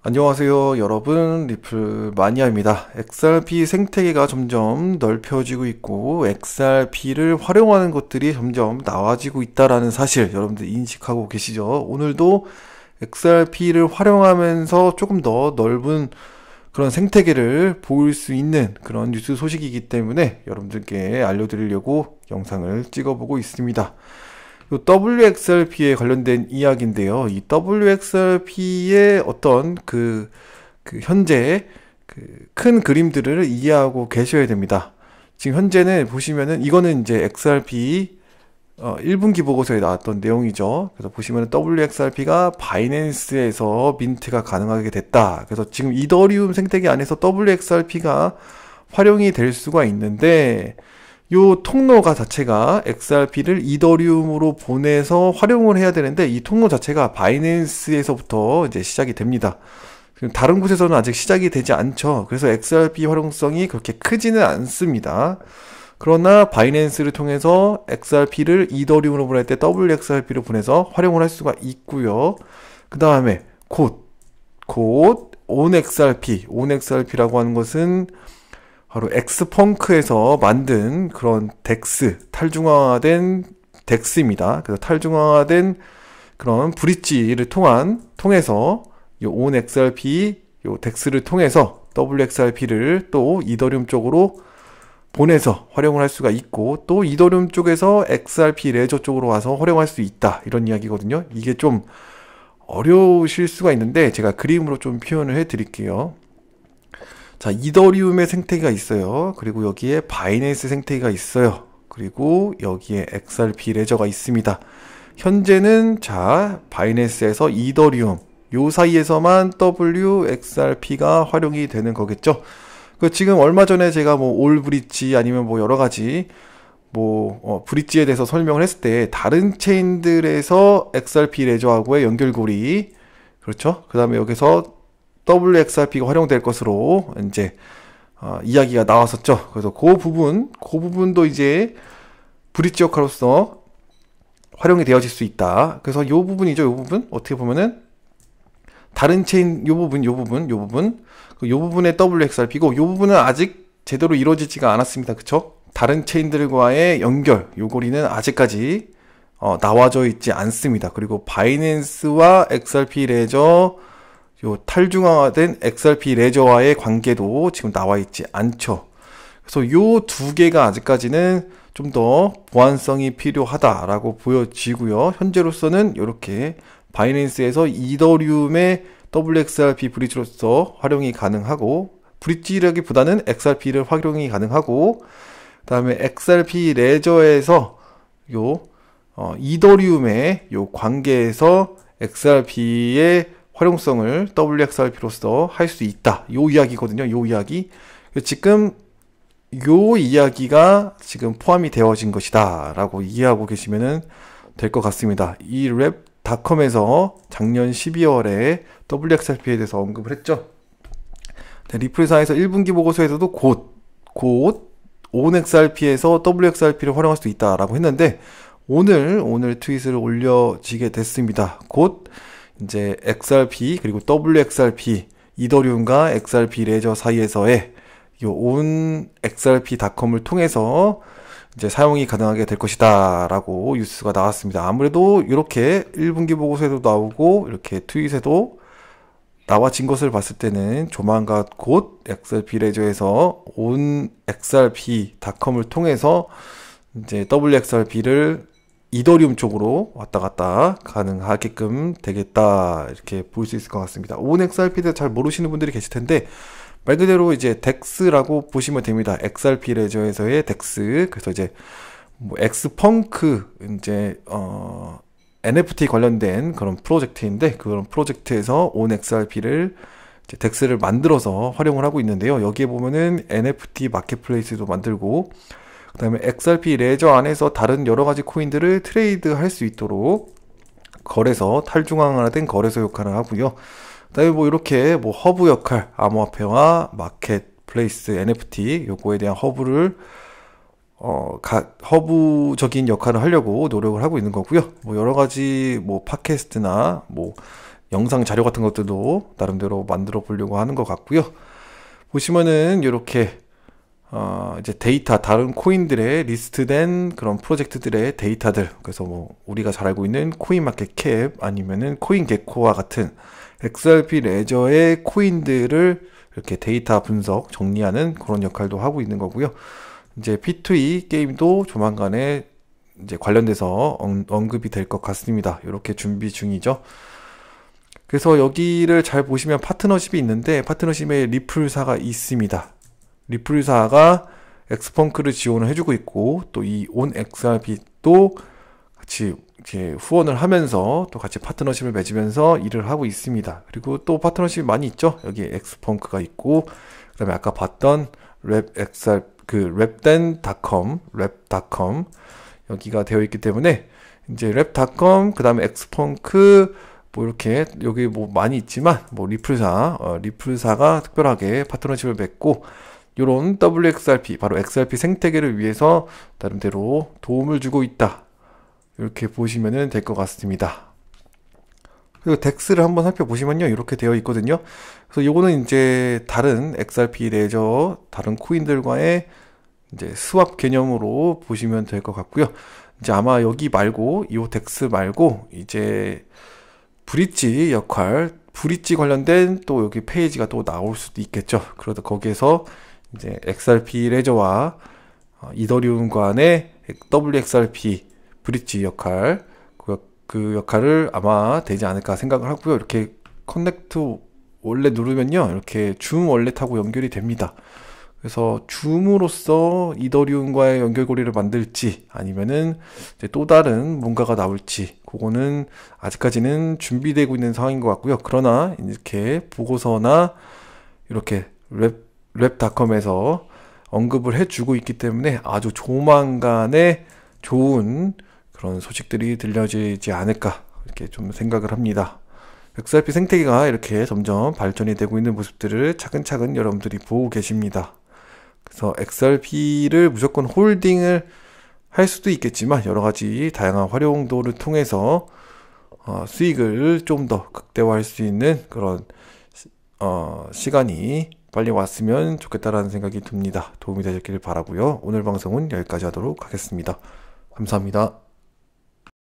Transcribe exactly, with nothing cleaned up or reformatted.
안녕하세요 여러분, 리플 마니아입니다. 엑스알피 생태계가 점점 넓혀지고 있고 엑스알피를 활용하는 것들이 점점 나와지고 있다라는 사실 여러분들 인식하고 계시죠? 오늘도 엑스알피를 활용하면서 조금 더 넓은 그런 생태계를 보일 수 있는 그런 뉴스 소식이기 때문에 여러분들께 알려드리려고 영상을 찍어보고 있습니다. 요 더블유엑스알피에 관련된 이야기인데요. 이 더블유엑스알피의 어떤 그, 그 현재 그 큰 그림들을 이해하고 계셔야 됩니다. 지금 현재는 보시면은 이거는 이제 엑스알피 어, 일 분기 보고서에 나왔던 내용이죠. 그래서 보시면은 더블유엑스알피가 바이낸스에서 민트가 가능하게 됐다. 그래서 지금 이더리움 생태계 안에서 더블유엑스알피가 활용이 될 수가 있는데 요 통로가 자체가 엑스알피를 이더리움으로 보내서 활용을 해야 되는데 이 통로 자체가 바이낸스에서부터 이제 시작이 됩니다. 다른 곳에서는 아직 시작이 되지 않죠. 그래서 엑스알피 활용성이 그렇게 크지는 않습니다. 그러나 바이낸스를 통해서 엑스알피를 이더리움으로 보낼 때 더블유엑스알피로 보내서 활용을 할 수가 있고요. 그 다음에 곧, 곧 온엑스알피, 온엑스알피라고 하는 것은 바로 엑스펑크에서 만든 그런 덱스, 탈중앙화된 덱스입니다. 그래서 탈중앙화된 그런 브릿지를 통한, 통해서 이 온엑스알피, 요 덱스를 통해서 더블유엑스알피를 또 이더리움 쪽으로 보내서 활용을 할 수가 있고 또 이더리움 쪽에서 엑스알피 레저 쪽으로 와서 활용할 수 있다. 이런 이야기거든요. 이게 좀 어려우실 수가 있는데 제가 그림으로 좀 표현을 해 드릴게요. 자, 이더리움의 생태계가 있어요. 그리고 여기에 바이낸스 생태계가 있어요. 그리고 여기에 엑스알피 레저가 있습니다. 현재는 자, 바이낸스에서 이더리움 요 사이에서만 더블유엑스알피가 활용이 되는 거겠죠. 그 지금 얼마 전에 제가 뭐 올 브릿지 아니면 뭐 여러 가지 뭐 어, 브릿지에 대해서 설명을 했을 때 다른 체인들에서 엑스알피 레저하고의 연결고리, 그렇죠? 그 다음에 여기서 더블유엑스알피가 활용될 것으로 이제 어, 이야기가 나왔었죠. 그래서 그 부분, 그 부분도 이제 브릿지 역할로서 활용이 되어질 수 있다. 그래서 이 부분이죠. 이 부분 어떻게 보면은 다른 체인 이 부분, 이 부분, 이 부분, 이 부분의 더블유엑스알피고 이 부분은 아직 제대로 이루어지지가 않았습니다. 그쵸? 다른 체인들과의 연결, 요 고리는 아직까지 어, 나와져 있지 않습니다. 그리고 바이낸스와 엑스알피 레저 요 탈중앙화된 엑스알피 레저와의 관계도 지금 나와 있지 않죠. 그래서 요 두 개가 아직까지는 좀 더 보완성이 필요하다라고 보여지고요. 현재로서는 이렇게 바이낸스에서 이더리움의 더블유엑스알피 브릿지로서 활용이 가능하고, 브릿지라기보다는 엑스알피를 활용이 가능하고, 그 다음에 엑스알피 레저에서 요 어, 이더리움의 요 관계에서 엑스알피의 활용성을 더블유엑스알피로서 할 수 있다. 요 이야기거든요. 요 이야기. 지금 요 이야기가 지금 포함이 되어진 것이다 라고 이해하고 계시면 될 것 같습니다. 이 랩닷컴에서 작년 십이월에 더블유엑스알피에 대해서 언급을 했죠. 네, 리플사에서 일 분기 보고서에서도 곧, 곧 온엑스알피에서 더블유엑스알피를 활용할 수 있다 라고 했는데 오늘, 오늘 트윗을 올려지게 됐습니다. 곧 이제 엑스알피 그리고 더블유엑스알피 이더리움과 엑스알피 레저 사이에서의 이 온 엑스알피닷컴을 통해서 이제 사용이 가능하게 될 것이다 라고 뉴스가 나왔습니다. 아무래도 이렇게 일 분기 보고서에도 나오고 이렇게 트윗에도 나와진 것을 봤을 때는 조만간 곧 엑스알피 레저에서 온 엑스알피닷컴을 통해서 이제 더블유엑스알피를 이더리움 쪽으로 왔다 갔다 가능하게끔 되겠다 이렇게 볼 수 있을 것 같습니다. 온엑스알피에 대해서 잘 모르시는 분들이 계실 텐데 말 그대로 이제 덱스라고 보시면 됩니다. 엑스알피 레저에서의 덱스. 그래서 이제 뭐 엑스펑크 이제 어 엔에프티 관련된 그런 프로젝트인데 그런 프로젝트에서 온엑스알피를 이제 덱스를 만들어서 활용을 하고 있는데요. 여기에 보면은 엔에프티 마켓플레이스도 만들고 그 다음에 엑스알피 레저 안에서 다른 여러가지 코인들을 트레이드 할 수 있도록 거래소, 탈중앙화된 거래소 역할을 하고요. 그 다음에 뭐 이렇게 뭐 허브 역할, 암호화폐와 마켓플레이스, 엔에프티 요거에 대한 허브를 어, 가, 허브적인 역할을 하려고 노력을 하고 있는 거고요. 뭐 여러가지 뭐 팟캐스트나 뭐 영상 자료 같은 것들도 나름대로 만들어 보려고 하는 것 같고요. 보시면은 이렇게 어 이제 데이터, 다른 코인들의 리스트된 그런 프로젝트들의 데이터들, 그래서 뭐 우리가 잘 알고 있는 코인마켓캡 아니면은 코인게코와 같은 엑스알피 레저의 코인들을 이렇게 데이터 분석 정리하는 그런 역할도 하고 있는 거고요. 이제 피투이 게임도 조만간에 이제 관련돼서 언급이 될 것 같습니다. 이렇게 준비 중이죠. 그래서 여기를 잘 보시면 파트너십이 있는데, 파트너십에 리플사가 있습니다. 리플사가 엑스펑크를 지원을 해주고 있고, 또 이 온엑스알피도 같이 이제 후원을 하면서 또 같이 파트너십을 맺으면서 일을 하고 있습니다. 그리고 또 파트너십이 많이 있죠. 여기 엑스펑크가 있고, 그 다음에 아까 봤던 랩엑스알 그 랩댄 닷컴, 랩닷컴 여기가 되어 있기 때문에 이제 랩닷컴, 그 다음에 엑스펑크, 뭐 이렇게 여기 뭐 많이 있지만 뭐 리플사, 어, 리플사가 특별하게 파트너십을 맺고 요런 더블유엑스알피, 바로 엑스알피 생태계를 위해서 나름대로 도움을 주고 있다, 이렇게 보시면 될 것 같습니다. 그리고 덱스를 한번 살펴보시면요, 이렇게 되어 있거든요. 그래서 요거는 이제 다른 엑스알피 레저 다른 코인들과의 이제 스왑 개념으로 보시면 될 것 같고요. 이제 아마 여기 말고, 이 덱스 말고 이제 브릿지 역할, 브릿지 관련된 또 여기 페이지가 또 나올 수도 있겠죠. 그러다 거기에서 이제 엑스알피 레저와 어, 이더리움 간의 더블유엑스알피 브릿지 역할, 그, 그 역할을 아마 되지 않을까 생각을 하고요. 이렇게 커넥트 원래 누르면요, 이렇게 줌 월렛하고 연결이 됩니다. 그래서 줌으로써 이더리움과의 연결고리를 만들지 아니면은 이제 또 다른 뭔가가 나올지, 그거는 아직까지는 준비되고 있는 상황인 것 같고요. 그러나 이렇게 보고서나 이렇게 랩, 랩닷컴에서 언급을 해주고 있기 때문에 아주 조만간에 좋은 그런 소식들이 들려지지 않을까, 이렇게 좀 생각을 합니다. 엑스알피 생태계가 이렇게 점점 발전이 되고 있는 모습들을 차근차근 여러분들이 보고 계십니다. 그래서 엑스알피를 무조건 홀딩을 할 수도 있겠지만 여러가지 다양한 활용도를 통해서 어, 수익을 좀 더 극대화할 수 있는 그런 어, 시간이 빨리 왔으면 좋겠다라는 생각이 듭니다. 도움이 되셨길 바라고요. 오늘 방송은 여기까지 하도록 하겠습니다. 감사합니다.